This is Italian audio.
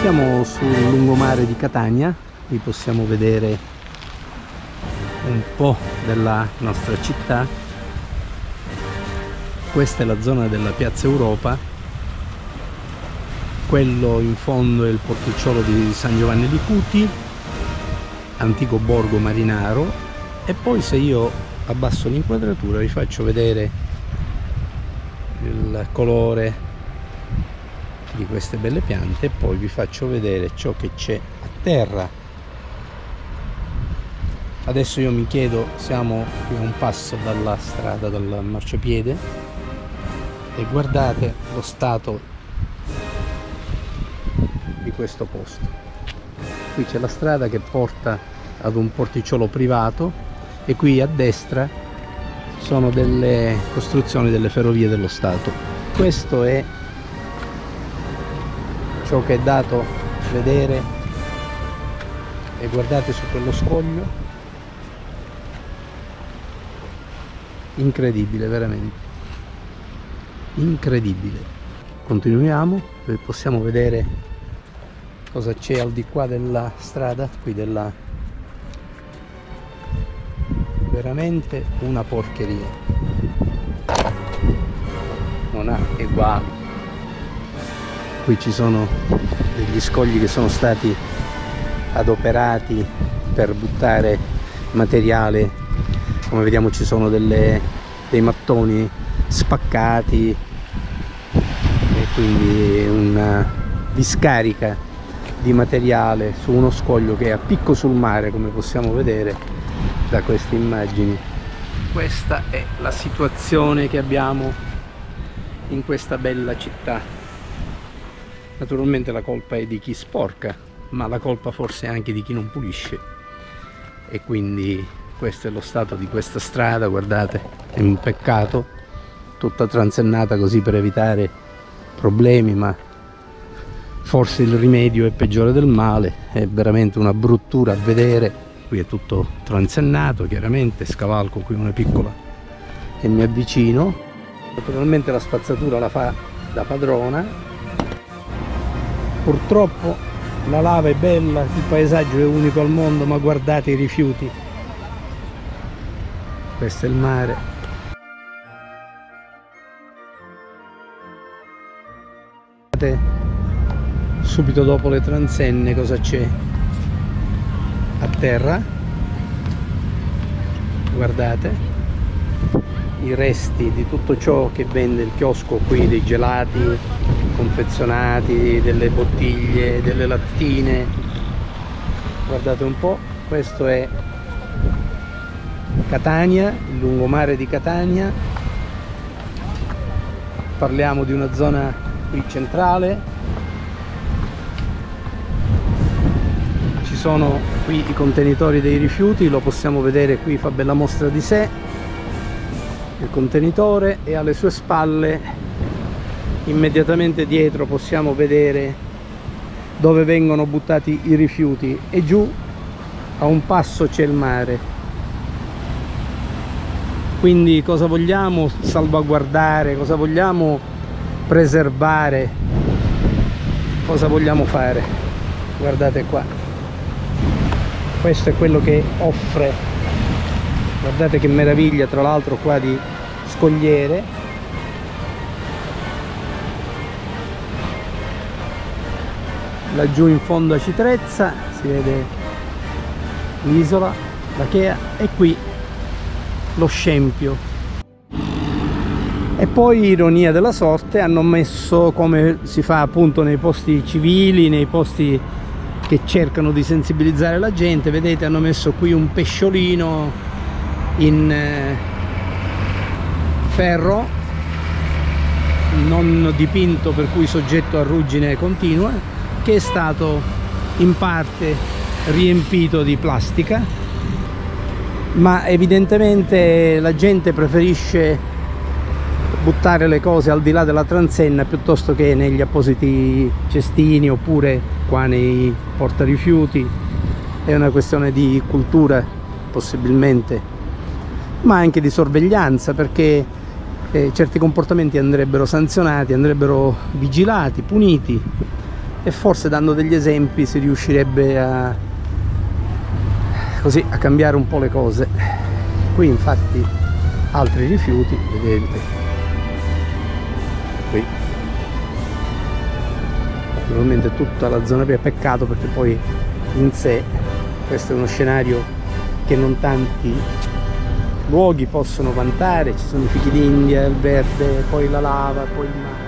Siamo sul lungomare di Catania, qui possiamo vedere un po' della nostra città. Questa è la zona della Piazza Europa, quello in fondo è il porticciolo di San Giovanni di Cuti, antico borgo marinaro, e poi se io abbasso l'inquadratura vi faccio vedere il colore di queste belle piante e poi vi faccio vedere ciò che c'è a terra. Adesso io mi chiedo, siamo qui a un passo dalla strada, dal marciapiede, e guardate lo stato di questo posto. Qui c'è la strada che porta ad un porticciolo privato e qui a destra sono delle costruzioni delle ferrovie dello Stato. Questo è ciò che è dato vedere, e guardate su quello scoglio, incredibile, veramente incredibile. Continuiamo e possiamo vedere cosa c'è al di qua della strada, qui della, veramente una porcheria, non ha eguali. Qui ci sono degli scogli che sono stati adoperati per buttare materiale, come vediamo ci sono dei mattoni spaccati e quindi una discarica di materiale su uno scoglio che è a picco sul mare, come possiamo vedere da queste immagini. Questa è la situazione che abbiamo in questa bella città. Naturalmente la colpa è di chi sporca, ma la colpa forse è anche di chi non pulisce, e quindi questo è lo stato di questa strada. Guardate, è un peccato, tutta transennata così per evitare problemi, ma forse il rimedio è peggiore del male. È veramente una bruttura a vedere. Qui è tutto transennato, chiaramente scavalco qui una piccola e mi avvicino. Naturalmente la spazzatura la fa da padrona. Purtroppo la lava è bella, il paesaggio è unico al mondo, ma guardate i rifiuti. Questo è il mare. Guardate subito dopo le transenne cosa c'è a terra. Guardate i resti di tutto ciò che vende il chiosco qui, dei gelati confezionati, delle bottiglie, delle lattine. Guardate un po', questo è Catania, il lungomare di Catania. Parliamo di una zona qui centrale. Ci sono qui i contenitori dei rifiuti, lo possiamo vedere qui, fa bella mostra di sé il contenitore, e alle sue spalle, immediatamente dietro, possiamo vedere dove vengono buttati i rifiuti, e giù a un passo c'è il mare. Quindi cosa vogliamo salvaguardare, cosa vogliamo preservare, cosa vogliamo fare? Guardate qua, questo è quello che offre. Guardate che meraviglia, tra l'altro, qua di scogliere. Laggiù in fondo a Citrezza si vede l'isola, la Chea, e qui lo scempio. E poi, ironia della sorte, hanno messo, come si fa appunto nei posti civili, nei posti che cercano di sensibilizzare la gente, vedete, hanno messo qui un pesciolino in ferro non dipinto, per cui soggetto a ruggine continua, che è stato in parte riempito di plastica, ma evidentemente la gente preferisce buttare le cose al di là della transenna piuttosto che negli appositi cestini oppure qua nei portarifiuti. È una questione di cultura, possibilmente, ma anche di sorveglianza, perché certi comportamenti andrebbero sanzionati, andrebbero vigilati, puniti, e forse dando degli esempi si riuscirebbe a così a cambiare un po' le cose. Qui infatti altri rifiuti, vedete, qui naturalmente tutta la zona qui è peccato perché poi in sé questo è uno scenario che non tanti luoghi possono vantare, ci sono i fichi d'India, il verde, poi la lava, poi il mare.